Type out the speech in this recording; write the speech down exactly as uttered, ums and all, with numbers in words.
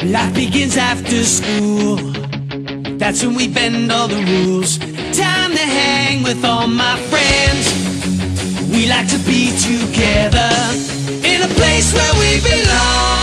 Life begins after school. That's when we bend all the rules. Time to hang with all my friends. We like to be together in a place where we belong.